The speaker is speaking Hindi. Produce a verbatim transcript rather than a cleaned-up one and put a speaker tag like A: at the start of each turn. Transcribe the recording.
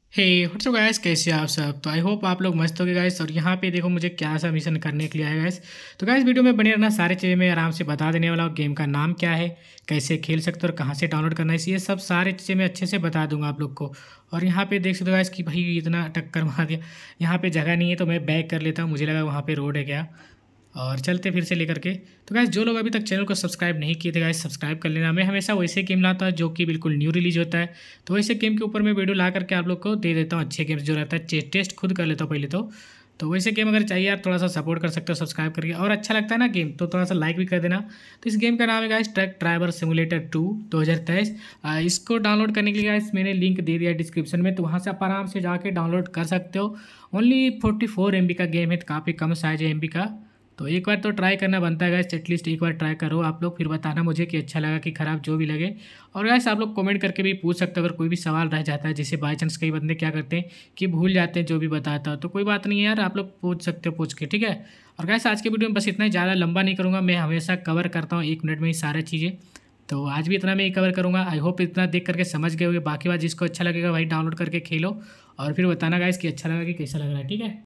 A: हे व्हाट्सअप गाइस, कैसे हैं आप सब। तो आई होप आप लोग मस्त हो गए गाइस। और यहाँ पे देखो मुझे क्या सा मिशन करने के लिए आया गाइस। तो गाइस वीडियो में बने रहना, सारी चीज़ें मैं आराम से बता देने वाला हूँ। गेम का नाम क्या है, कैसे खेल सकते हो और कहाँ से डाउनलोड करना है, ये सब सारी चीज़ें मैं अच्छे से बता दूंगा आप लोग को। और यहाँ पे देख सकते हो गाइस कि भाई इतना टक्कर मार दिया। यहाँ पे जगह नहीं है तो मैं बैक कर लेता हूँ, मुझे लगा वहाँ पे रोड है क्या। और चलते फिर से लेकर के। तो गाइस जो लोग अभी तक चैनल को सब्सक्राइब नहीं किए थे गाइस, सब्सक्राइब कर लेना। मैं हमेशा वैसे गेम लाता हूँ जो कि बिल्कुल न्यू रिलीज होता है। तो वैसे गेम के ऊपर मैं वीडियो ला करके आप लोग को दे देता हूँ। अच्छे गेम्स जो रहता है टेस्ट खुद कर लेता हूँ पहले तो। तो वैसे गेम अगर चाहिए आप थोड़ा सा सपोर्ट कर सकते हो सब्सक्राइब करके, और अच्छा लगता है ना गेम तो थोड़ा सा लाइक भी कर देना। तो इस गेम का नाम है guys truck driver simulator two दो हज़ार तेईस। इसको डाउनलोड करने के लिए गाइस मैंने लिंक दे दिया डिस्क्रिप्शन में, तो वहाँ से आप आराम से जाके डाउनलोड कर सकते हो। Only forty four M B का गेम है, तो काफ़ी कम साइज है एम बी का। तो एक बार तो ट्राई करना बनता है गाइस, एटलीस्ट एक बार ट्राई करो आप लोग, फिर बताना मुझे कि अच्छा लगा कि ख़राब, जो भी लगे। और गाइस आप लोग कमेंट करके भी पूछ सकते हो अगर कोई भी सवाल रह जाता है, जैसे बाई चांस कई बंदे क्या करते हैं कि भूल जाते हैं जो भी बताता हो। तो कोई बात नहीं है यार, आप लोग पूछ सकते हो पूछ के, ठीक है। और गाइस आज के वीडियो में बस इतना ही, ज़्यादा लंबा नहीं करूँगा, मैं हमेशा कवर करता हूँ एक मिनट में ही सारी चीज़ें। तो आज भी इतना मैं ही कवर करूँगा। आई होप इतना देख करके समझ गए होगे। बाकी बात जिसको अच्छा लगेगा भाई डाउनलोड करके खेलो और फिर बताना गाइस कि अच्छा लगा कि कैसा लग रहा है, ठीक है।